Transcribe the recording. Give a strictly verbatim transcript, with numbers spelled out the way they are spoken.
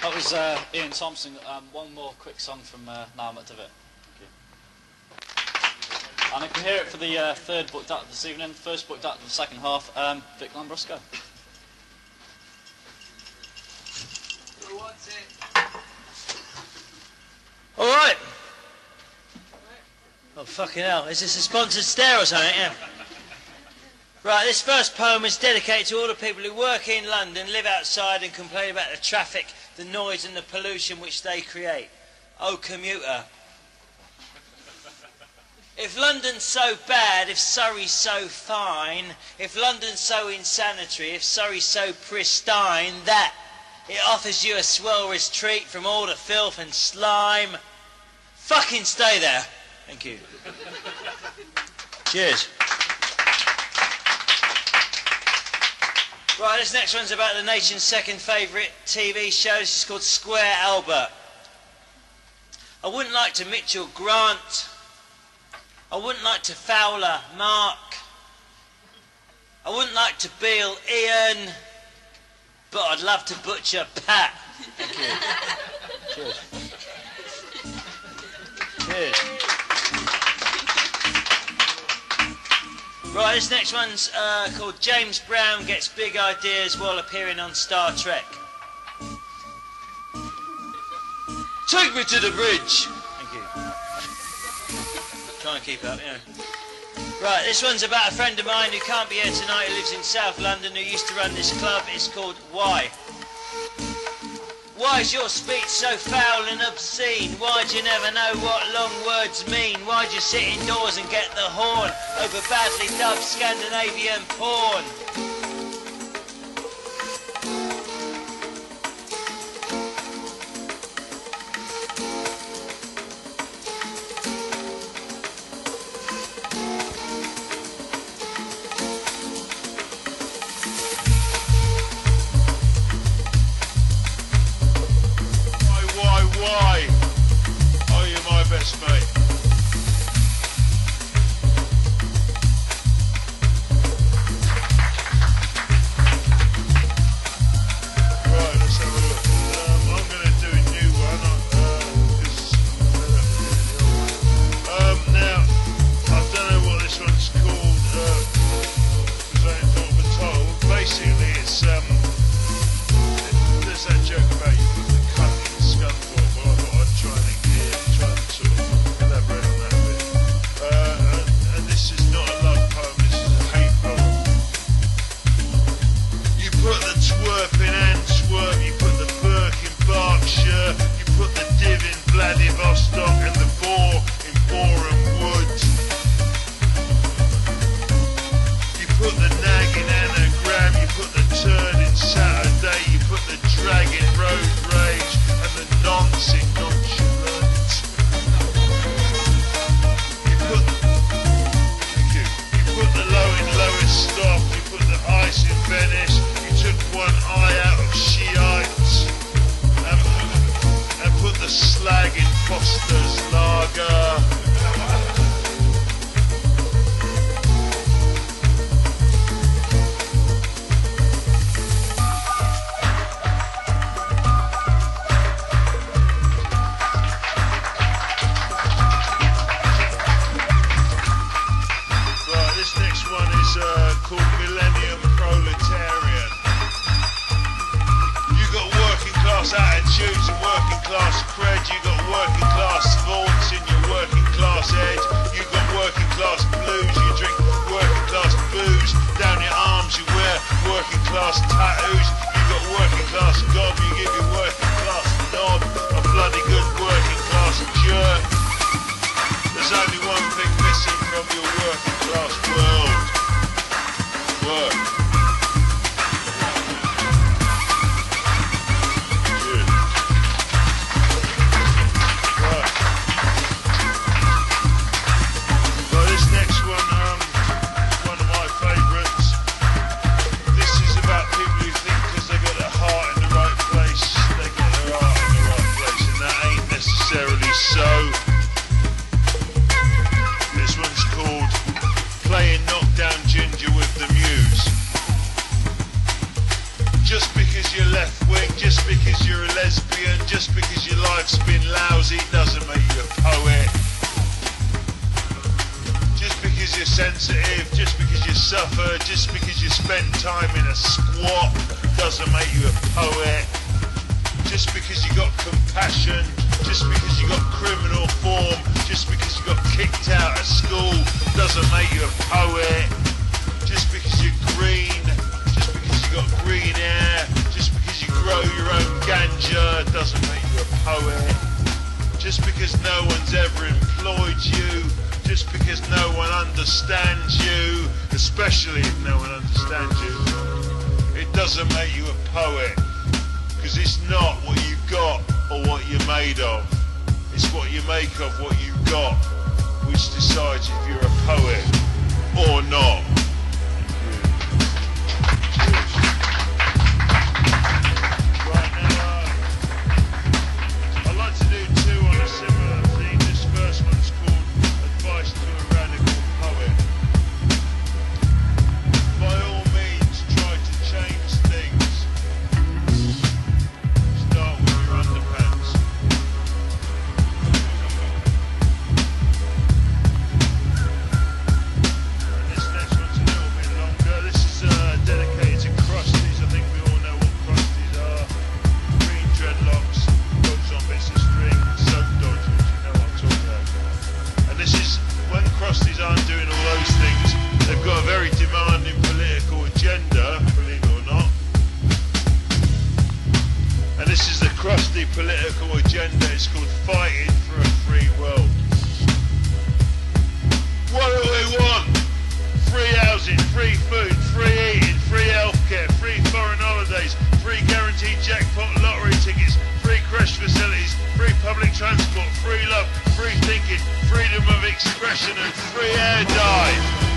That was uh, Ian Thompson. Um, one more quick song from uh, Now I'm at Divot. And I can hear it for the uh, third booked act this evening. First booked act of the second half, um, Vic Lambrusco. Who wants it? All right. Oh, fucking hell. Is this a sponsored stare or something? Yeah. Right, this first poem is dedicated to all the people who work in London, live outside and complain about the traffic, the noise and the pollution which they create. Oh, commuter. If London's so bad, if Surrey's so fine, if London's so insanitary, if Surrey's so pristine, that it offers you a swell retreat from all the filth and slime, fucking stay there. Thank you. Cheers. Right, this next one's about the nation's second favourite T V show. This is called Square Albert. I wouldn't like to Mitchell Grant. I wouldn't like to Fowler Mark. I wouldn't like to Beale Ian. But I'd love to butcher Pat. Thank you. Cheers. Cheers. Right, this next one's uh, called James Brown Gets Big Ideas While Appearing on Star Trek. Take me to the bridge. Thank you. Try and keep up, you know. Right, this one's about a friend of mine who can't be here tonight, who lives in South London, who used to run this club. It's called Why. Why's your speech so foul and obscene? Why'd you never know what long words mean? Why'd you sit indoors and get the horn over badly dubbed Scandinavian porn? Right place. because you're a lesbian, just because your life's been lousy, doesn't make you a poet. Just because you're sensitive, just because you suffer, just because you spend time in a squat, doesn't make you a poet. Just because you got compassion, just because you got criminal form, just because you got kicked out of school, doesn't make you a poet. Just because you're green, just because you got green hair, just because you grow your own ganja, doesn't make you a poet. Just because no one's ever employed you, just because no one understands you, especially if no one understands you, it doesn't make you a poet. Because it's not what you got or what you're made of. It's what you make of what you got, which decides if you're a poet or not. Right now, uh, I'd like to do two on a similar theme. This first one's called Advice to a Radical Poet. By all means, try to change things. Start with your underpants. And this next one's a little bit longer. This is uh, dedicated to crusties. I think we all know what crusties are. Green dreadlocks, dogs on bits of string, soap dodgers, you know what I'm talking about. And this is, when crusties aren't doing all those things, they've got a very demanding political agenda, believe it or not. And this is the crusty political agenda. It's called Fighting for a Free World. What do they want? Free housing, free food, free eating, free healthcare, free foreign holidays, free guaranteed jackpot lottery tickets, free crash facilities, free public transport, free love, free thinking, freedom of expression and free air dive.